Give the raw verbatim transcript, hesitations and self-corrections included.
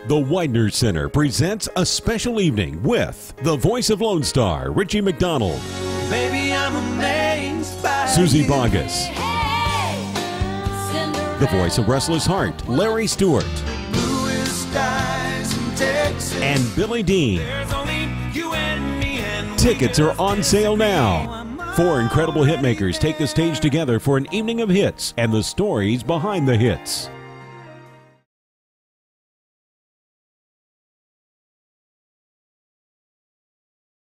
The Weidner Center presents a special evening with the voice of Lone Star, Richie McDonald, Baby, I'm amazed by Suzy you. Bogguss, the voice of Restless Heart, Larry Stewart, Bluest skies in Texas. and Billy Dean. There's only you and me and Tickets are on sale now. Four incredible hitmakers take the stage together for an evening of hits and the stories behind the hits.